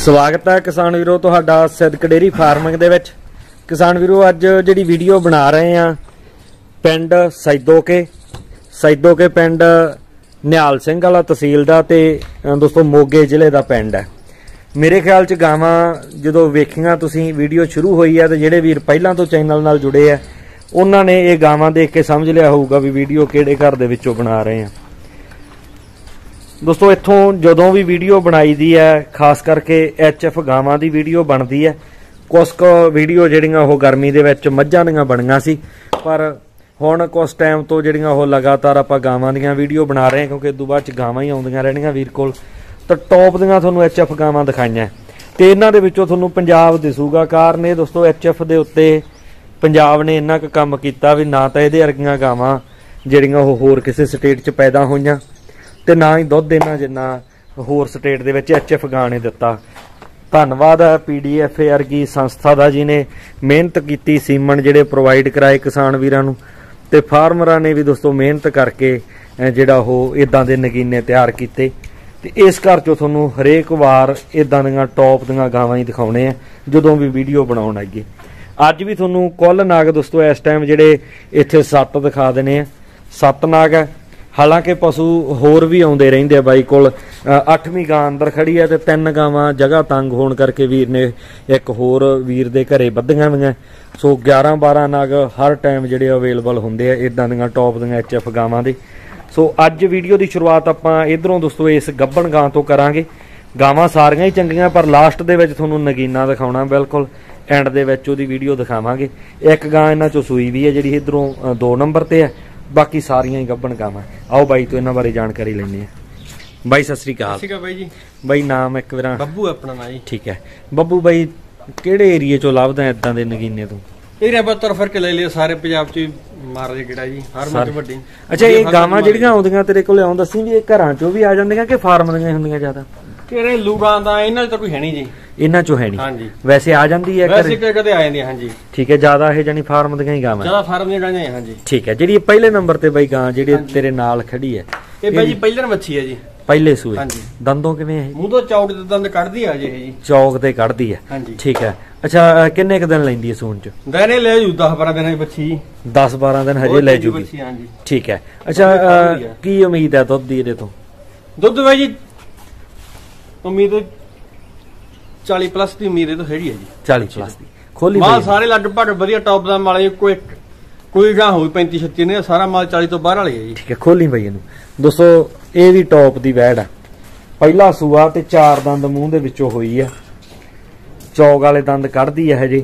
स्वागत है किसान वीरो तुहाडा सिद्दक डेयरी फार्मिंग दे विच। किसान वीरो अज जिहड़ी वीडियो बना रहे हैं पिंड सैदोके पिंड निहाल सिंह वाला तहसील दा ते दोस्तों मोगे जिले का पिंड है। मेरे ख्याल च गावां जदों वेखियां तुसीं वीडियो शुरू हुई है तो जिहड़े वीर पहलां तो चैनल नाल जुड़े है उन्हां ने ये गावां देख के समझ लिया होऊगा भी वीडियो किहड़े घर दे विचों बना रहे हैं। दोस्तों इत्थों जदों भी वीडियो बनाई दी है खास करके HF गावां दी वीडियो बनती है। कुछ वीडियो जिहड़ियां ओह गर्मी दे विच मੱਝਾਂ ਦੀਆਂ ਬਣੀਆਂ ਸੀ पर हुण कुछ टाइम तो जिहड़ियां ओह लगातार आपां गावां ਦੀਆਂ वीडियो बना रहे हैं क्योंकि इदों बाद च गावां ही आउंदियां रहणीਆਂ वीर कोल। तो टॉप ਦੀਆਂ ਤੁਹਾਨੂੰ HF गावां दिखाईਆਂ ते इन्हां दे विचों ਤੁਹਾਨੂੰ पंजाब दिसूगा। कारण ये दोस्तों HF दे उत्ते पंजाब ने इन्ना क काम कीता भी ना तां इहदे वर्गीਆਂ गावां जिहड़ियां ओह होर किसी स्टेट च पैदा होईਆਂ ते ना ही दुध इन्ना जिन्ना होर स्टेट दे विच HF गां ने दिता। धन्नवाद है PDFA वर्गी संस्था दा जिन्हें मेहनत की सीमन जिहड़े प्रोवाइड कराए किसान वीरां नूं ते फार्मरां ने भी दोस्तों मेहनत करके जिहड़ा ओह इदां दे नगीने तैयार कीते। ते इस घर चों तुहानूं हरेक वार इदां दीआं टॉप दीआं गावां ही दिखाउणे आ जदों भी वीडियो बनाउण आईए। अज भी तुहानूं कुल नाग दोस्तों इस टाइम जिहड़े इत्थे 7 दिखा देने आ। 7 नाग है। हालांकि पशु होर भी आउंदे रहिंदे आ बाई कोल। 8वीं गां अंदर खड़ी है ते 3 गावां जगह तंग होण करके वीर ने एक होर वीर दे घरे बद्धियां होईयां। सो 11-12 नाग हर टाइम जिहड़े अवेलेबल हुंदे आ इदां दीआं टॉप दीआं HF गावां दे। सो अज वीडियो की शुरुआत आपां इधरों दोस्तों इस गब्बण गां तो करांगे। गावां सारियां ही चंगियां पर लास्ट दे विच तुहानूं नगीना दिखाउणा बिल्कुल एंड दे विच ओहदी वीडियो दिखावांगे। एक गां इन्हां चों सूई भी है जिहड़ी इधरों 2 नंबर ते है, बाकी सारियां ही गब्बण गावां। आओ बाई तो इन्हां बारे जानकारी लैंदे आ। बाई सत श्री अकाल। बाई जी बाई नाम एक बार बब्बू अपना नाम जी। ठीक है बब्बू बाई किहड़े एरिए चों लभदा इदां दे नगीने तों? एरिया पर तुर फिर के ले लिया सारे पंजाब च मार दे गेड़ा जी हर मत वड्डी। अच्छा ये गावां जिहड़ियां आउंदियां तेरे कोले आउं दस्सी भी ये घरां चों भी आ जांदियां कि फार्म ਦੀਆਂ ਹੁੰਦੀਆਂ ਜ਼ਿਆਦਾ? तेरे लूड़ां दा इन्हां च तां कोई है नहीं जी। इन्हां चों है नहीं? हां जी वैसे आ जांदी है वैसे कदे आ जांदी। हां जी ठीक है ज्यादा ਇਹ ਜਾਨੀ ਫਾਰਮ ਦੀਆਂ ਹੀ ਗਾਵਾਂ? ज्यादा फार्म ਦੀਆਂ ਗਾਂ हां जी ठीक है। ਜਿਹੜੀ ਪਹਿਲੇ ਨੰਬਰ ਤੇ ਬਾਈ ਗਾਂ ਜਿਹੜੀ ਤੇਰੇ ਨਾਲ ਖੜੀ ਹੈ ਇਹ ਬਾਈ ਜੀ ਪਹਿਲੇ ਵੱਛੀ ਹੈ ਜੀ। ਪਹਿਲੇ ਸੂਏ? हां जी। ਦੰਦੋਂ ਕਿਵੇਂ ਹੈ? ਮੂੰਹ ਤੋਂ ਚੌਕ ਦੇ ਦੰਦ ਕੱਢਦੀ ਆ ਜੀ। ਚੌਕ ਤੇ ਕੱਢਦੀ ਹੈ? हां जी ठीक है। ਅੱਛਾ ਕਿੰਨੇ ਕ ਦਿਨ ਲੈਂਦੀ ਹੈ ਸੂਣ ਚ? ਦਿਨੇ ਲੈ ਜੂ 10-12 ਦਿਨਾਂ ਦੀ ਵੱਛੀ। 10-12 ਦਿਨ ਹਜੇ ਲੈ ਜੂਗੀ? हां जी ठीक है। ਅੱਛਾ ਕੀ ਉਮੀਦ ਹੈ ਦੁੱਧ ਦੀ ਇਹਦੇ ਤੋਂ? ਦੁੱਧ ਬਾਈ ਜੀ ਉਮੀਦ 40 ਪਲੱਸ ਦੀ ਉਮੀਦ ਤਾਂ ਹੈਗੀ ਹੈ ਜੀ। 40 ਪਲੱਸ ਦੀ ਖੋਲੀ ਮਾਲ ਸਾਰੇ ਲਗਭਗ ਵਧੀਆ ਟੌਪ ਦਾ ਮਾਲ ਕੋਈ ਗਾਂ ਹੋਈ 35-36 ਨੇ ਸਾਰਾ ਮਾਲ 40 ਤੋਂ ਬਾਹਰ ਵਾਲੀ ਹੈ ਜੀ। ਠੀਕ ਹੈ ਖੋਲੀ ਬਈ ਇਹਨੂੰ। ਦੋਸਤੋ ਇਹ ਵੀ ਟੌਪ ਦੀ ਵੈੜ ਆ। ਪਹਿਲਾ ਸੂਆ ਤੇ 4 ਦੰਦ ਮੂੰਹ ਦੇ ਵਿੱਚੋਂ ਹੋਈ ਆ। ਚੌਕ ਵਾਲੇ ਦੰਦ ਕੱਢਦੀ ਆ ਹਜੇ।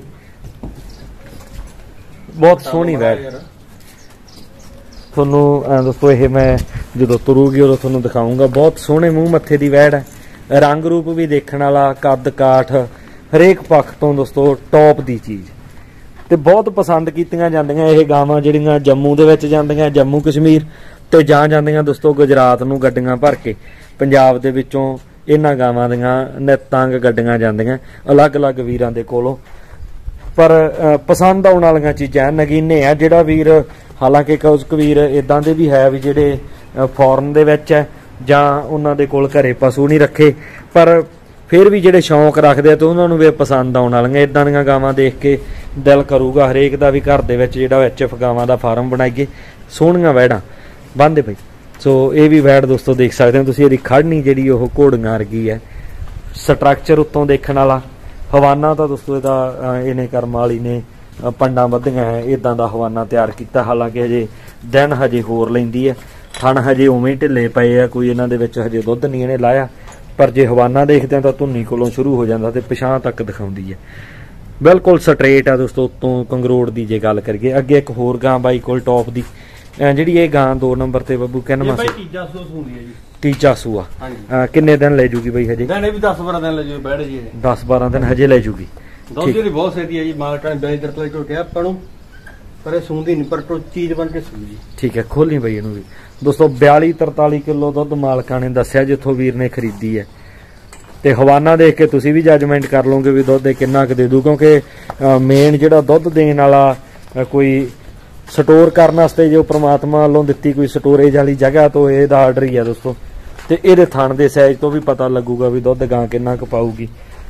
ਬਹੁਤ ਸੋਹਣੀ ਵੈੜ ਤੁਹਾਨੂੰ ਦੋਸਤੋ ਇਹ ਮੈਂ ਜਦੋਂ ਤੁਰੂਗੀ ਉਦੋਂ ਤੁਹਾਨੂੰ ਦਿਖਾਉਂਗਾ। ਬਹੁਤ ਸੋਹਣੇ ਮੂੰਹ ਮੱਥੇ ਦੀ ਵੈੜ ਹੈ। रंग रूप भी देखने वाला कद काठ हरेक पक्ष तो दोस्तों टॉप की चीज़ तो बहुत पसंद कीतियां जांदियां ये गावां जिहड़ियां जम्मू दे विच जांदियां जम्मू कश्मीर ते जांदियां दोस्तों गुजरात नूं गड्डियां भर के पंजाब दे विचों इन्हां गावां दियां नितंग गड्डियां जांदियां अलग अलग वीरां दे कोलों। पर पसंद आउण वालियां चीज़ां नगीने आ जिहड़ा वीर हालांकि कुछ वीर इदां दे भी है भी जिहड़े फॉरन दे विच है ਜਾਂ ਉਹਨਾਂ ਦੇ ਕੋਲ ਘਰੇ ਪਸ਼ੂ ਨਹੀਂ ਰੱਖੇ ਪਰ ਫਿਰ ਵੀ ਜਿਹੜੇ ਸ਼ੌਂਕ ਰੱਖਦੇ ਆ ਤੇ ਉਹਨਾਂ ਨੂੰ ਵੀ ਪਸੰਦ ਆਉਣ ਵਾਲੀਆਂ ਇਦਾਂ ਦੀਆਂ ਗਾਵਾਂ ਦੇਖ ਕੇ ਦਿਲ ਕਰੂਗਾ ਹਰੇਕ ਦਾ ਵੀ ਘਰ ਦੇ ਵਿੱਚ ਜਿਹੜਾ HF ਗਾਵਾਂ ਦਾ ਫਾਰਮ ਬਣਾਈਏ। ਸੋਹਣੀਆਂ ਵੈੜਾਂ ਬੰਦੇ ਬਈ। ਸੋ ਇਹ ਵੀ ਵੈੜ ਦੋਸਤੋ ਦੇਖ ਸਕਦੇ ਹੋ ਤੁਸੀਂ। ਇਹਦੀ ਖੜਨੀ ਜਿਹੜੀ ਉਹ ਘੋੜੀਆਂ ਵਰਗੀ ਹੈ। ਸਟਰਕਚਰ ਉੱਤੋਂ ਦੇਖਣ ਵਾਲਾ। ਹਵਾਨਾ ਤਾਂ ਦੋਸਤੋ ਇਹਦਾ ਇਹਨੇ ਕਰਮ ਵਾਲੀ ਨੇ ਪੰਡਾਂ ਵੱਧੀਆਂ ਹੈ ਇਦਾਂ ਦਾ ਹਵਾਨਾ ਤਿਆਰ ਕੀਤਾ। ਹਾਲਾਂਕਿ ਹਜੇ ਦਿਨ ਹਜੇ ਹੋਰ ਲੈਂਦੀ ਹੈ। ਥਣ ਹਜੇ ਉਵੇਂ ਢਿੱਲੇ ਪਏ ਆ ਕੋਈ ਇਹਨਾਂ ਦੇ ਵਿੱਚ ਹਜੇ ਦੁੱਧ ਨਹੀਂ ਇਹਨੇ ਲਾਇਆ ਪਰ ਜੇ ਹਵਾਨਾ ਦੇਖਦੇ ਆ ਤਾਂ ਧੁੰਨੀ ਕੋਲੋਂ ਸ਼ੁਰੂ ਹੋ ਜਾਂਦਾ ਤੇ ਪਿਛਾਂ ਤੱਕ ਦਿਖਾਉਂਦੀ ਹੈ। ਬਿਲਕੁਲ ਸਟ੍ਰੇਟ ਆ ਦੋਸਤੋ ਉੱਤੋਂ ਕੰਗਰੋੜ ਦੀ ਜੇ ਗੱਲ ਕਰੀਏ। ਅੱਗੇ ਇੱਕ ਹੋਰ ਗਾਂ ਬਾਈ ਕੋਲ ਟੌਪ ਦੀ ਜਿਹੜੀ ਇਹ ਗਾਂ 2 ਨੰਬਰ ਤੇ ਬੱਬੂ ਕਿੰਨਵਾਂ ਸੂਆ? ਤੀਜਾ ਸੂਆ ਹੁੰਦੀ ਹੈ ਜੀ। ਤੀਜਾ ਸੂਆ? ਕਿੰਨੇ ਦਿਨ ਲੈ ਜੂਗੀ ਬਾਈ ਹਜੇ? ਦਿਨ ਵੀ 10-12 ਦਿਨ ਲੈ ਜੂ ਬੈਠ ਜੀ। 10-12 ਦਿਨ ਹਜੇ ਲੈ ਜੂਗੀ। ਦੁੱਧ ਦੀ ਬਹੁਤ ਸੇਤੀ ਹੈ ਜੀ। ਮਾਲਕਾਂ ਨੇ ਬੈਜ ਦਰਤ ਲੈ ਕੇ ਕਿਹਾ ਆਪਾਂ ਨੂੰ पर सूंदी नहीं पर चीज बन के सूंदी। ठीक है खोली बई इहनूं भी दोस्तों 42-43 किलो दुध मालकां ने दस्सिया जिथों वीर ने खरीदी है ते हवाना देख के तुसीं भी जजमेंट कर लोगे भी दुध किन्ना क दे दू क्योंकि मेन जिहड़ा दुध देण वाला कोई स्टोर करने वास्ते जो परमात्मा वालों दित्ती कोई स्टोरेज वाली जगह तो इहदा आर्डर ही है दोस्तों। ते इहदे थण दे साइज तो भी पता लगूगा भी दुध गां किन्ना क पाऊगी।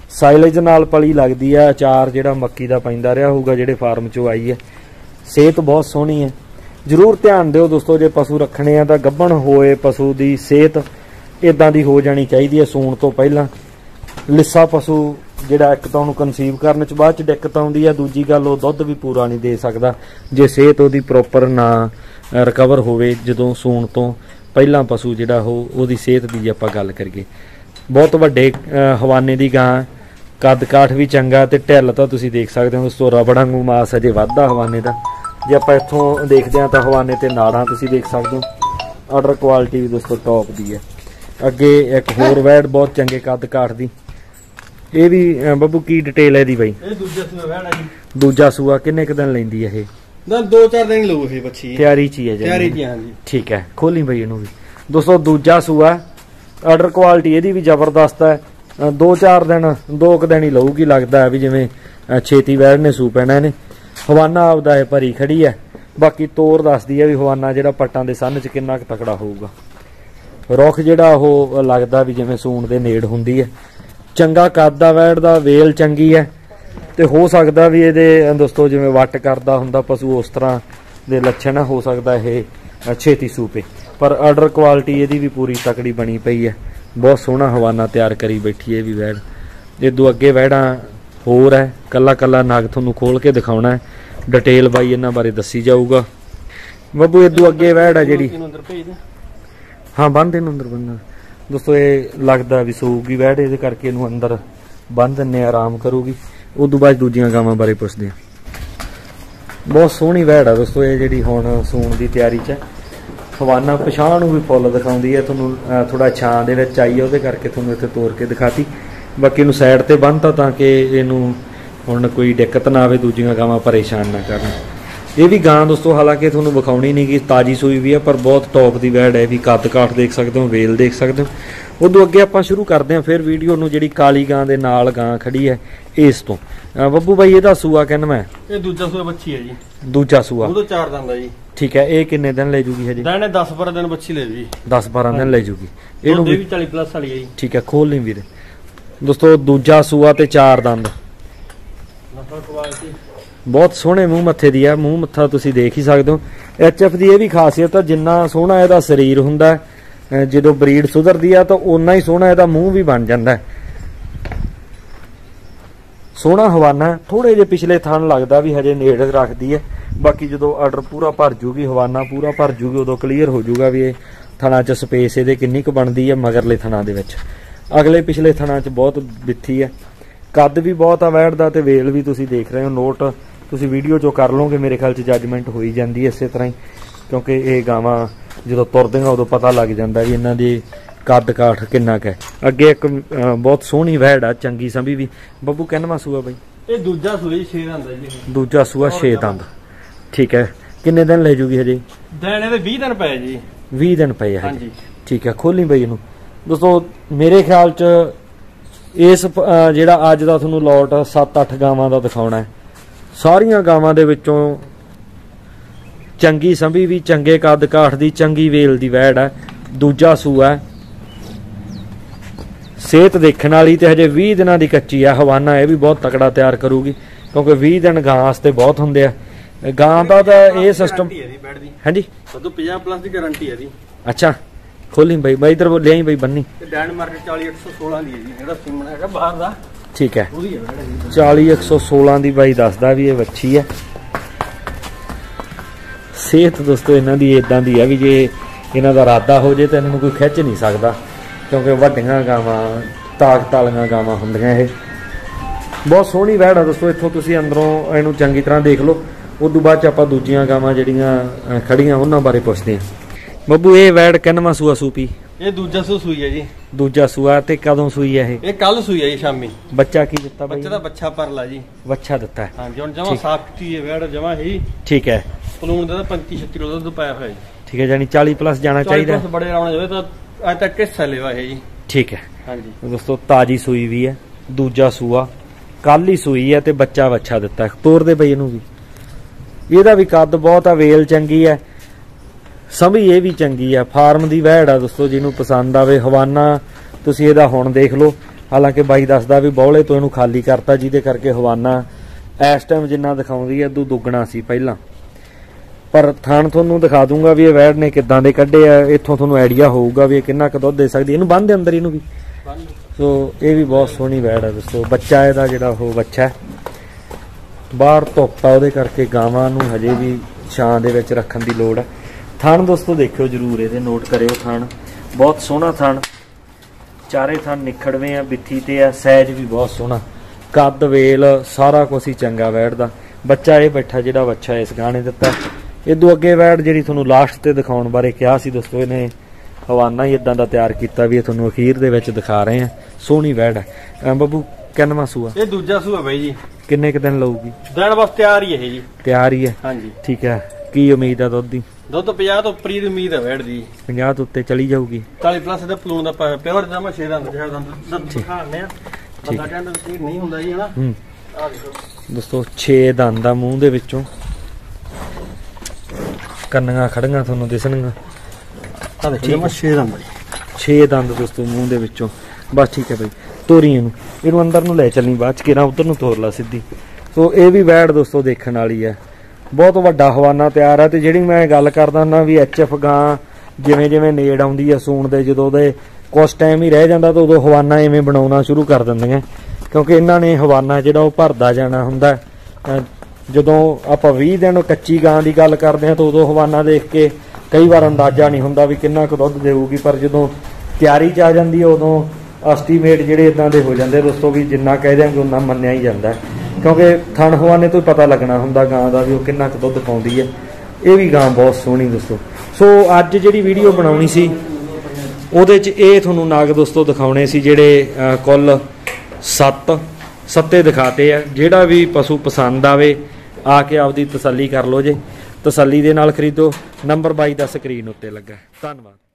ਸਾਈਲੇਜ ਨਾਲ ਪਲੀ ਲੱਗਦੀ ਆ। ਅਚਾਰ ਜਿਹੜਾ ਮੱਕੀ ਦਾ ਪੈਂਦਾ ਰਿਹਾ ਹੋਊਗਾ ਜਿਹੜੇ ਫਾਰਮ ਚੋਂ ਆਈ ਹੈ। ਸਿਹਤ ਬਹੁਤ ਸੋਹਣੀ ਹੈ। ਜ਼ਰੂਰ ਧਿਆਨ ਦਿਓ ਦੋਸਤੋ, ਜੇ ਪਸ਼ੂ ਰੱਖਣੇ ਆ ਤਾਂ ਗੱਭਣ ਹੋਏ ਪਸ਼ੂ ਦੀ ਸਿਹਤ ਇਦਾਂ ਦੀ ਹੋ ਜਾਣੀ ਚਾਹੀਦੀ ਹੈ ਸੂਣ ਤੋਂ ਪਹਿਲਾਂ। ਲਿੱਸਾ ਪਸ਼ੂ ਜਿਹੜਾ ਇੱਕ ਤਾਂ ਉਹਨੂੰ ਕਨਸੀਵ ਕਰਨ ਚ ਬਾਅਦ ਚ ਦਿੱਕਤ ਆਉਂਦੀ ਆ, ਦੂਜੀ ਗੱਲ ਉਹ ਦੁੱਧ ਵੀ ਪੂਰਾ ਨਹੀਂ ਦੇ ਸਕਦਾ ਜੇ ਸਿਹਤ ਉਹਦੀ ਪ੍ਰੋਪਰ ਨਾ ਰਿਕਵਰ ਹੋਵੇ। ਜਦੋਂ ਸੂਣ ਤੋਂ ਪਹਿਲਾਂ ਪਸ਼ੂ ਜਿਹੜਾ ਉਹਦੀ ਸਿਹਤ ਦੀ ਜੇ ਆਪਾਂ ਗੱਲ ਕਰੀਏ, ਬਹੁਤ ਵੱਡੇ ਹਵਾਨੇ ਦੀ ਗਾਂ, ਕੱਦ ਕਾਠ ਵੀ ਚੰਗਾ ਤੇ ਢਿੱਲ ਤਾਂ ਤੁਸੀਂ ਦੇਖ ਸਕਦੇ ਹੋ ਦੋਸਤੋ, ਰਬੜਾਂ ਨੂੰ ਮਾਸ ਅਜੇ ਵੱਧਦਾ ਹਵਾਨੇ ਦਾ। ਜੇ ਆਪਾਂ ਇੱਥੋਂ ਦੇਖਦੇ ਹਾਂ ਤਾਂ ਹਵਾਨੇ ਤੇ ਨਾੜਾਂ ਤੁਸੀਂ ਦੇਖ ਸਕਦੇ ਹੋ। ਆਰਡਰ ਕੁਆਲਿਟੀ ਵੀ ਦੋਸਤੋ ਟੌਪ ਦੀ ਹੈ। ਅੱਗੇ ਇੱਕ ਹੋਰ ਵੈੜ ਬਹੁਤ ਚੰਗੇ ਕੱਦ ਕਾਠ ਦੀ, ਇਹ ਵੀ ਬੱਬੂ ਕੀ ਡਿਟੇਲ ਹੈ ਇਹਦੀ ਬਾਈ? ਇਹ ਦੂਜਾ ਸੂਆ ਵੈੜ ਆ ਜੀ। ਦੂਜਾ ਸੂਆ ਕਿੰਨੇ ਕੁ ਦਿਨ ਲੈਂਦੀ ਹੈ ਇਹ? 2-4 ਦਿਨ ਲਊ ਇਹ ਬੱਚੀ। ਤਿਆਰੀ ਚ ਹੀ ਹੈ ਜੀ? ਤਿਆਰੀ ਚ, ਹਾਂਜੀ। ਠੀਕ ਹੈ, ਖੋਲੀ ਬਾਈ ਇਹਨੂੰ ਵੀ ਦੋਸਤੋ। ਦੂਜਾ ਸੂਆ, ਆਰਡਰ ਕੁਆਲਿਟੀ ਇਹਦੀ ਵੀ ਜ਼ਬਰਦਸਤ ਹੈ। 2-4 ਦਿਨ 2 ਦਿਨ ਹੀ ਲਊਗੀ, ਲੱਗਦਾ ਹੈ ਵੀ ਜਿਵੇਂ ਛੇਤੀ ਵੈੜ ਨੇ ਸੂ ਪੈਣਾ ਇਹਨੇ। ਹਵਾਨਾ ਆਪਦਾ ਹੈ ਭਰੀ ਖੜੀ ਹੈ। ਬਾਕੀ ਤੋਰ ਦੱਸਦੀ ਹੈ ਵੀ ਹਵਾਨਾ ਜਿਹੜਾ ਪੱਟਾਂ ਦੇ ਸੰਨ ਚ ਕਿੰਨਾ ਕੁ ਤਕੜਾ ਹੋਊਗਾ। ਰੁੱਖ ਜਿਹੜਾ ਉਹ ਲੱਗਦਾ ਵੀ ਜਿਵੇਂ ਸੂਣ ਦੇ ਨੇੜ ਹੁੰਦੀ ਹੈ। ਚੰਗਾ ਕੱਦ ਦਾ ਵੈੜ ਦਾ, ਵੇਲ ਚੰਗੀ ਹੈ ਤੇ ਹੋ ਸਕਦਾ ਵੀ ਇਹਦੇ ਦੋਸਤੋ ਜਿਵੇਂ ਵੱਟ ਕਰਦਾ ਹੁੰਦਾ ਪਸ਼ੂ ਉਸ ਤਰ੍ਹਾਂ ਦੇ ਲੱਛਣ ਹੋ ਸਕਦਾ ਇਹ ਛੇਤੀ ਸੂਪੇ। ਪਰ ਆਰਡਰ ਕੁਆਲਿਟੀ ਇਹਦੀ ਵੀ ਪੂਰੀ ਤਕੜੀ ਬਣੀ ਪਈ ਹੈ। ਬਹੁਤ ਸੋਹਣਾ ਹਵਾਨਾ ਤਿਆਰ ਕਰੀ ਬੈਠੀ ਇਹ ਵੀ ਵੈੜ। ਇਦੋਂ ਅੱਗੇ ਵੈੜਾਂ ਹੋਰ ਹੈ, ਕੱਲਾ ਕੱਲਾ ਨਗ ਤੁਹਾਨੂੰ ਖੋਲ ਕੇ ਦਿਖਾਉਣਾ ਹੈ। ਡਿਟੇਲ ਬਾਈ ਇਹਨਾਂ ਬਾਰੇ ਦੱਸੀ ਜਾਊਗਾ। ਬੱਬੂ ਇਦੋਂ ਅੱਗੇ ਵੈੜ ਹੈ ਜਿਹੜੀ, ਹਾਂ ਬੰਦ ਇਹਨੂੰ ਅੰਦਰ ਬੰਨ੍ਹਣਾ ਦੋਸਤੋ। ਇਹ ਲੱਗਦਾ ਵੀ ਸੂਗੀ ਵੈੜ, ਇਹਦੇ ਕਰਕੇ ਇਹਨੂੰ ਅੰਦਰ ਬੰਨ ਦਿੰਦੇ, ਆਰਾਮ ਕਰੂਗੀ। ਉਦੋਂ ਬਾਅਦ ਦੂਜੀਆਂ ਗਾਵਾਂ ਬਾਰੇ ਪੁੱਛਦੇ ਆ। ਬਹੁਤ ਸੋਹਣੀ ਵੈੜ ਆ ਦੋਸਤੋ ਇਹ ਜਿਹੜੀ ਹੁਣ ਸੂਣ ਦੀ ਤਿਆਰੀ 'ਚ ਹੈ। ਹਵਾਨਾ ਪਛਾਣ ਨੂੰ ਵੀ ਫੁੱਲ ਦਿਖਾਉਂਦੀ ਹੈ ਤੁਹਾਨੂੰ। ਥੋੜਾ ਛਾਂ ਦੇ ਵਿੱਚ ਆਈ ਹੈ ਉਹਦੇ ਕਰਕੇ ਤੁਹਾਨੂੰ ਇੱਥੇ ਤੋੜ ਕੇ ਦਿਖਾਤੀ। ਬਾਕੀ ਇਹਨੂੰ ਸਾਈਡ ਤੇ ਬੰਨ੍ਹਤਾ ਤਾਂ ਕਿ ਇਹਨੂੰ ਹੁਣ ਕੋਈ ਦਿੱਕਤ ਨਾ ਆਵੇ, ਦੂਜੀਆਂ ਗਾਵਾਂ ਪਰੇਸ਼ਾਨ ਨਾ ਕਰਨ। ਇਹ ਵੀ ਗਾਂ ਦੋਸਤੋ ਹਾਲਾਂਕਿ ਤੁਹਾਨੂੰ ਵਿਖਾਉਣੀ ਨਹੀਂ ਗੀ, ਤਾਜੀ ਸੂਈ ਵੀ ਹੈ ਪਰ ਬਹੁਤ ਟੌਪ ਦੀ ਵੈੜ ਹੈ। ਵੀ ਕੱਦ ਕਾਠ ਦੇਖ ਸਕਦੇ ਹੋ, ਵੇਲ ਦੇਖ ਸਕਦੇ ਹੋ। ਉਦੋਂ ਅੱਗੇ ਆਪਾਂ ਸ਼ੁਰੂ ਕਰਦੇ ਹਾਂ ਫਿਰ ਵੀਡੀਓ ਨੂੰ, ਜਿਹੜੀ ਕਾਲੀ ਗਾਂ ਦੇ ਨਾਲ ਗਾਂ ਖੜੀ ਹੈ ਇਸ ਤੋਂ। ਬੱਬੂ ਬਾਈ ਇਹਦਾ ਸੂਆ ਕਿੰਨਵਾਂ? ਇਹ ਦੂਜਾ ਸੂਆ ਬੱਚੀ ਹੈ ਜੀ। ਦੂਜਾ ਸੂਆ, ਉਹਦਾ 4 ਦਿਨ ਦਾ ਜੀ। ਠੀਕ ਹੈ। ਇਹ ਕਿੰਨੇ ਦਿਨ ਲੈ ਜੂਗੀ ਹਜੇ? ਇਹਨੇ 10-12 ਦਿਨ ਬੱਚੀ ਲੈ ਜੀ। 10-12 ਦਿਨ ਲੈ ਜੂਗੀ। ਇਹਨੂੰ ਵੀ 40+ ਵਾਲੀ ਹੈ ਜੀ। ਠੀਕ ਹੈ, ਖੋਲ ਲਈ ਵੀਰੇ ਦੋਸਤੋ। ਦੂਜਾ ਸੂਆ ਤੇ 4 ਦੰਦ, ਬਹੁਤ ਸੋਹਣੇ ਮੂੰਹ ਮੱਥੇ ਦੀ ਆ। ਮੂੰਹ ਮੱਥਾ ਤੁਸੀਂ ਦੇਖ ਹੀ ਸਕਦੇ ਹੋ। ਐਚਐਫ ਦੀ ਇਹ ਵੀ ਖਾਸੀਅਤ ਆ, ਜਿੰਨਾ ਸੋਹਣਾ ਇਹਦਾ ਸਰੀਰ ਹੁੰਦਾ ਜਦੋਂ ਬਰੀਡ ਸੁਧਰਦੀ ਆ ਤਾਂ ਓਨਾ ਹੀ ਸੋਹਣਾ ਇਹਦਾ ਮੂੰਹ ਵੀ ਬਣ ਜਾਂਦਾ। ਸੋਹਣਾ ਹਵਾਨਾ, ਥੋੜੇ ਜਿਹੇ ਪਿਛਲੇ ਥਣ ਲੱਗਦਾ ਵੀ ਹਜੇ ਨੇੜੇ ਰੱਖਦੀ ਹੈ। ਬਾਕੀ ਜਦੋਂ ਆਰਡਰ ਪੂਰਾ ਭਰ ਜੂਗੀ, ਹਵਾਨਾ ਪੂਰਾ ਭਰ ਜੂਗੀ, ਉਦੋਂ ਕਲੀਅਰ ਹੋ ਜੂਗਾ ਵੀ ਇਹ ਥਣਾ 'ਚ ਸਪੇਸ ਇਹਦੇ ਕਿੰਨੀ ਕੁ ਬਣਦੀ ਹੈ ਮਗਰਲੇ ਥਣਾ ਦੇ ਵਿੱਚ। ਅਗਲੇ ਪਿਛਲੇ ਥਣਾ 'ਚ ਬਹੁਤ ਬਿੱਥੀ ਹੈ। ਕੱਦ ਵੀ ਬਹੁਤ ਆ ਵੈੜ ਦਾ ਤੇ ਵੇਲ ਵੀ ਤੁਸੀਂ ਦੇਖ ਰਹੇ ਹੋ। ਨੋਟ ਤੁਸੀਂ ਵੀਡੀਓ 'ਚੋਂ ਕਰ ਲਓਗੇ, ਮੇਰੇ ਖਿਆਲ 'ਚ ਜੱਜਮੈਂਟ ਹੋਈ ਜਾਂਦੀ ਹੈ ਇਸੇ ਤਰ੍ਹਾਂ ਹੀ, ਕਿਉਂਕਿ ਇਹ ਗਾਵਾਂ ਜਦੋਂ ਤੁਰਦੀਆਂ ਉਦੋਂ ਪਤਾ ਲੱਗ ਜਾਂਦਾ ਵੀ ਇਹਨਾਂ ਦੀ ਕੱਦ ਕਾਠ ਕਿੰਨਾ ਕੁ ਹੈ। ਅੱਗੇ ਇੱਕ ਬਹੁਤ ਸੋਹਣੀ ਵੈੜ ਆ, ਚੰਗੀ ਸੰਭੀ ਵੀ। ਬੱਬੂ ਕਿੰਨਵਾਂ ਸੂਆ ਬਾਈ? ਇਹ ਦੂਜਾ ਸੂਆ 6 ਦੰਦ ਜੀ। ਦੂਜਾ ਸੂਆ 6 ਦੰਦ, ਠੀਕ ਹੈ। ਕਿੰਨੇ ਦਿਨ ਲੈ ਜੂਗੀ ਹਜੇ? ਦਿਨ ਇਹਦੇ 20 ਦਿਨ ਪਏ ਜੀ। 20 ਦਿਨ ਪਏ ਆ ਹਾਂਜੀ। ਠੀਕ ਹੈ, ਖੋਲੀ ਬਾਈ ਇਹਨੂੰ ਦੋਸਤੋ। ਮੇਰੇ ਖਿਆਲ 'ਚ ਇਸ ਜਿਹੜਾ ਅੱਜ ਦਾ ਤੁਹਾਨੂੰ ਲੋਟ 7-8 ਗਾਵਾਂ ਦਾ ਦਿਖਾਉਣਾ ਹੈ। ਸਾਰੀਆਂ ਗਾਵਾਂ ਦੇ ਵਿੱਚੋਂ ਚੰਗੀ ਸੰਭੀ ਵੀ, ਚੰਗੇ ਕੱਦ ਕਾਠ ਦੀ, ਚੰਗੀ ਵੇਲ ਦੀ ਵੈੜ ਹੈ। ਦੂਜਾ ਸੂਆ ਹੈ, ਸਿਹਤ ਦੇਖਣ ਵਾਲੀ ਤੇ ਹਜੇ 20 ਦਿਨਾਂ ਦੀ ਕੱਚੀ ਆ। ਹਵਾਨਾ ਇਹ ਵੀ ਬਹੁਤ ਤਕੜਾ ਤਿਆਰ ਕਰੂਗੀ ਕਿਉਂਕਿ 20 ਦਿਨ ਗਾਂ ਵਾਸਤੇ ਬਹੁਤ ਹੁੰਦੇ ਆ। ਗਾਂ ਦਾ ਤਾਂ ਇਹ ਸਿਸਟਮ ਹਾਂਜੀ 50+ ਦੀ ਗਾਰੰਟੀ ਹੈ ਜੀ। ਅੱਛਾ, ਖੋਲੀ ਬਾਈ ਬਾਈ ਇਧਰ ਲਿਆਈ ਬਾਈ ਬੰਨੀ। ਡੈਨ ਮਾਰਕੀਟ 40816 ਦੀ ਹੈ ਜੀ, ਜਿਹੜਾ ਸੀਮਨ ਹੈਗਾ ਬਾਹਰ ਦਾ। ਠੀਕ ਹੈ, 40116 ਦੀ ਬਾਈ ਦੱਸਦਾ ਵੀ ਇਹ ਵੱਛੀ ਹੈ। ਸਿਹਤ ਦੋਸਤੋ ਇਹਨਾਂ ਦੀ ਇਦਾਂ ਦੀ ਹੈ ਵੀ ਜੇ ਇਹਨਾਂ ਦਾ ਇਰਾਦਾ ਹੋ ਜੇ ਤਾਂ ਇਹਨਾਂ ਨੂੰ ਕੋਈ ਖਿੱਚ ਨਹੀਂ ਸਕਦਾ, ਕਿਉਂਕਿ ਵੱਡੀਆਂ ਗਾਵਾਂ ਤਾਕਤ ਵਾਲੀਆਂ ਗਾਵਾਂ ਹੁੰਦੀਆਂ। ਇਹ ਬਹੁਤ ਸੋਹਣੀ ਵੈੜ ਆ ਦੋਸਤੋ। ਇੱਥੋਂ ਤੁਸੀਂ ਅੰਦਰੋਂ ਇਹਨੂੰ ਚੰਗੀ ਤਰ੍ਹਾਂ ਦੇਖ ਲਓ। ਉਦੋਂ ਬਾਅਦ 'ਚ ਆਪਾਂ ਦੂਜੀਆਂ ਗਾਵਾਂ ਜਿਹੜੀਆਂ ਖੜੀਆਂ ਉਹਨਾਂ ਬਾਰੇ ਪੁੱਛਦੇ ਹਾਂ। ਬੱਬੂ ਇਹ ਵੈੜ ਕਿੰਨਵਾਂ ਸੂਆ ਸੂਪੀ? ਇਹ ਦੂਜਾ ਸੂਈ ਹੈ ਜੀ। ਦੂਜਾ ਸੂਆ ਤੇ ਕਦੋਂ ਸੂਈ ਹੈ ਇਹ? ਕੱਲ ਸੂਈ ਹੈ ਜੀ ਸ਼ਾਮੀ। ਬੱਚਾ ਕੀ ਦਿੱਤਾ ਬਾਈ? ਬੱਚਾ ਦਾ ਬੱਚਾ ਪਰਲਾ ਜੀ। ਬੱਚਾ ਦਿੱਤਾ ਹੈ ਹਾਂਜੀ। ਹੁਣ ਜਮਾ ਸਾਫਟੀ ਹੈ ਵੈੜ, ਜਮਾ ਹੀ ਠੀਕ ਹੈ। ਪਲੂਣ ਦਾ 35-36 ਕਿਲੋ ਦੁੱਧ ਪਾਇਆ ਹੋਇਆ ਜੀ। ਠੀਕ ਹੈ, ਜਾਨੀ 40+ ਜਾਣਾ ਚਾਹੀਦਾ। ਬੜੇ ਆਉਣਾ ਜਾਵੇ ਤਾਂ ਅੱਜ ਤੱਕ ਹਿੱਸਾ ਲੈਵਾ ਹੈ ਜੀ। ਠੀਕ ਹੈ ਹਾਂਜੀ ਦੋਸਤੋ, ਤਾਜੀ ਸੂਈ ਵੀ ਹੈ। ਦੂਜਾ ਸੂਆ ਕੱਲ ਹੀ ਸੂਈ ਹੈ ਤੇ ਬੱਚਾ ਵੱਛਾ ਦਿੱਤਾ। ਤੋਰ ਦੇ ਬਈ ਇਹਨੂੰ ਵੀ। ਇਹਦਾ ਵੀ ਕੱਦ ਬਹੁਤ ਆ, ਵੇਲ ਚੰਗੀ ਹੈ, ਸੰਭੀ ਇਹ ਵੀ ਚੰਗੀ ਆ। ਫਾਰਮ ਦੀ ਵੈੜ ਆ ਦੋਸਤੋ, ਜਿਹਨੂੰ ਪਸੰਦ ਆਵੇ। ਹਵਾਨਾ ਤੁਸੀਂ ਇਹਦਾ ਹੁਣ ਦੇਖ ਲਓ, ਹਾਲਾਂਕਿ ਬਾਈ ਦੱਸਦਾ ਵੀ ਬੌਲੇ ਤੋਂ ਇਹਨੂੰ ਖਾਲੀ ਕਰਤਾ, ਜਿਹਦੇ ਕਰਕੇ ਹਵਾਨਾ ਇਸ ਟਾਈਮ ਜਿੰਨਾ ਦਿਖਾਉਂਦੀ ਹੈ ਦੁੱਗਣਾ ਸੀ ਪਹਿਲਾਂ। ਪਰ ਥਣ ਤੁਹਾਨੂੰ ਦਿਖਾ ਦੂੰਗਾ ਵੀ ਇਹ ਵੈੜ ਨੇ ਕਿੱਦਾਂ ਦੇ ਕੱਢੇ ਆ, ਇੱਥੋਂ ਤੁਹਾਨੂੰ ਆਈਡੀਆ ਹੋਊਗਾ ਵੀ ਇਹ ਕਿੰਨਾ ਕੁ ਦੁੱਧ ਦੇ ਸਕਦੀ। ਇਹਨੂੰ ਬੰਨ੍ਹ ਦੇ ਅੰਦਰ ਇਹਨੂੰ ਵੀ। ਸੋ ਇਹ ਵੀ ਬਹੁਤ ਸੋਹਣੀ ਵੈੜ ਹੈ ਦੋਸਤੋ। ਬੱਚਾ ਇਹਦਾ ਜਿਹੜਾ ਉਹ ਬੱਚਾ ਬਾਹਰ ਧੁੱਪ ਆ, ਉਹਦੇ ਕਰਕੇ ਗਾਵਾਂ ਨੂੰ ਹਜੇ ਵੀ ਛਾਂ ਦੇ ਵਿੱਚ ਰੱਖਣ ਦੀ ਲੋੜ ਹੈ। ਥਣ ਦੋਸਤੋ ਦੇਖਿਓ ਜ਼ਰੂਰ, ਇਹਦੇ ਨੋਟ ਕਰਿਓ। ਥਣ ਬਹੁਤ ਸੋਹਣਾ ਥਣ, ਚਾਰੇ ਥਣ ਨਿਖੜਵੇਂ ਆ, ਬਿੱਥੀ ਤੇ ਆ, ਸਾਈਜ਼ ਵੀ ਬਹੁਤ ਸੋਹਣਾ, ਕੱਦ ਵੇਲ ਸਾਰਾ ਕੁਛ ਹੀ ਚੰਗਾ ਵੈੜ ਦਾ। ਬੱਚਾ ਇਹ ਬੈਠਾ ਜਿਹੜਾ ਬੱਚਾ ਇਸ ਗਾਣੇ ਦਿੱਤਾ। ਇਦੋਂ ਅੱਗੇ ਵੈੜ ਜਿਹੜੀ ਤੁਹਾਨੂੰ ਲਾਸਟ ਤੇ ਦਿਖਾਉਣ ਬਾਰੇ ਕਿਹਾ ਸੀ ਦੋਸਤੋ, ਇਹਨੇ ਹਵਾਨਾ ਹੀ ਇਦਾਂ ਦਾ ਤਿਆਰ ਕੀਤਾ ਵੀ ਇਹ ਤੁਹਾਨੂੰ ਅਖੀਰ ਦੇ ਵਿੱਚ ਦਿਖਾ ਰਹੇ ਆ। ਸੋਹਣੀ ਵੈੜ ਹੈ। ਬੱਬੂ ਕਿੰਨਵਾਂ ਸੂਆ? ਇਹ ਦੂਜਾ ਸੂਆ ਬਾਈ ਜੀ। ਕਿੰਨੇ ਕੁ ਦਿਨ ਲਊਗੀ? ਦਿਨ ਬਸ ਤਿਆਰ ਹੀ ਹੈ ਜੀ। ਤਿਆਰ ਹੀ ਹੈ, ਹਾਂਜੀ ਠੀਕ ਹੈ। ਕੀ ਉਮੀਦ ਹੈ ਦੁੱਧ ਦੀ? ਦੁੱਧ 50 ਤੋਂ ਉੱਪਰ ਦੀ ਉਮੀਦ ਹੈ ਵੈੜ ਦੀ। 50 ਤੋਂ ਉੱਤੇ ਚਲੀ ਜਾਊਗੀ। 40 ਪਲੱਸ ਦਾ ਪਲੂਨ ਦਾ ਪਿਓਰ ਦਾ ਮੈਂ 6 ਦੰਦ ਜਿਹੜਾ ਦੰਦ ਦਿਖਾਣੇ ਆ। ਬੰਦਾ ਕਹਿੰਦਾ ਵੀ ਨਹੀਂ ਹੁੰਦਾ ਜੀ, ਹਨਾ। ਆ ਦੇਖੋ ਦੋਸਤੋ 6 ਦੰਦ ਆ ਮੂੰਹ ਦੇ ਵਿੱਚੋਂ, ਕੰਨੀਆਂ ਖੜੀਆਂ ਤੁਹਾਨੂੰ ਦਿਸਣਗੀਆਂ। ਆ ਦੇਖੋ ਮੈਂ 6 ਦੰਦ 6 ਦੰਦ ਦੋਸਤੋ ਮੂੰਹ ਦੇ ਵਿੱਚੋਂ। ਬਸ ਠੀਕ ਹੈ ਬਈ, ਤੋਰੀ ਇਹਨੂੰ ਅੰਦਰ ਨੂੰ ਲੈ ਚੱਲਣੀ, ਬਾਅਦ ਚ ਕਿਹੜਾ ਉਧਰ ਨੂੰ ਤੋਰ ਲਾ ਸਿੱਧੀ। ਸੋ ਇਹ ਵੀ ਵੈੜ ਦੋਸਤੋ ਦੇਖਣ ਵਾਲੀ ਹੈ। ਬਹੁਤ ਵੱਡਾ ਹਵਾਨਾ ਤਿਆਰ ਹੈ। ਤੇ ਜਿਹੜੀ ਮੈਂ ਗੱਲ ਕਰਦਾ ਨਾ ਵੀ ਐਚਐਫ ਗਾਂ ਜਿਵੇਂ ਜਿਵੇਂ ਨੇੜ ਆਉਂਦੀ ਹੈ ਸੂਣ ਦੇ, ਜਦੋਂ ਉਹਦੇ ਕੁਛ ਟਾਈਮ ਹੀ ਰਹਿ ਜਾਂਦਾ ਤਾਂ ਉਦੋਂ ਹਵਾਨਾ ਇਵੇਂ ਬਣਾਉਣਾ ਸ਼ੁਰੂ ਕਰ ਦਿੰਦੀਆਂ, ਕਿਉਂਕਿ ਇਹਨਾਂ ਨੇ ਹਵਾਨਾ ਜਿਹੜਾ ਉਹ ਭਰਦਾ ਜਾਣਾ ਹੁੰਦਾ। ਜਦੋਂ ਆਪਾਂ 20 ਦਿਨ ਕੱਚੀ ਗਾਂ ਦੀ ਗੱਲ ਕਰਦੇ ਹਾਂ ਤਾਂ ਉਦੋਂ ਹਵਾਨਾ ਦੇਖ ਕੇ ਕਈ ਵਾਰ ਅੰਦਾਜ਼ਾ ਨਹੀਂ ਹੁੰਦਾ ਵੀ ਕਿੰਨਾ ਕੁ ਦੁੱਧ ਦੇਊਗੀ, ਪਰ ਜਦੋਂ ਤਿਆਰੀ 'ਚ ਆ ਜਾਂਦੀ ਹੈ ਉਦੋਂ ਐਸਟੀਮੇਟ ਜਿਹੜੇ ਇਦਾਂ ਦੇ ਹੋ ਜਾਂਦੇ ਦੋਸਤੋ ਵੀ ਜਿੰਨਾ ਕਹਿ ਦਿਆਂਗੇ ਉਨਾ ਮੰਨਿਆ ਹੀ ਜਾਂਦਾ, ਕਿਉਂਕਿ ਥਣ ਹਵਾਨੇ ਤੋਂ ਪਤਾ ਲੱਗਣਾ ਹੁੰਦਾ ਗਾਂ ਦਾ ਵੀ ਉਹ ਕਿੰਨਾ ਕੁ ਦੁੱਧ ਪਾਉਂਦੀ ਹੈ। ਇਹ ਵੀ ਗਾਂ ਬਹੁਤ ਸੋਹਣੀ ਦੋਸਤੋ। ਸੋ ਅੱਜ ਜਿਹੜੀ ਵੀਡੀਓ ਬਣਾਉਣੀ ਸੀ ਉਹਦੇ 'ਚ ਇਹ ਤੁਹਾਨੂੰ ਨਾਗ ਦੋਸਤੋ ਦਿਖਾਉਣੇ ਸੀ, ਜਿਹੜੇ ਕੁੱਲ 7 ਦਿਖਾਤੇ ਆ। ਜਿਹੜਾ ਵੀ ਪਸ਼ੂ ਪਸੰਦ ਆਵੇ ਆ ਕੇ ਆਪਦੀ ਤਸੱਲੀ ਕਰ ਲਓ ਜੇ, ਤਸੱਲੀ ਦੇ ਨਾਲ ਖਰੀਦੋ। ਨੰਬਰ 22 ਦਾ ਸਕਰੀਨ ਉੱਤੇ ਲੱਗਾ। ਧੰਨਵਾਦ।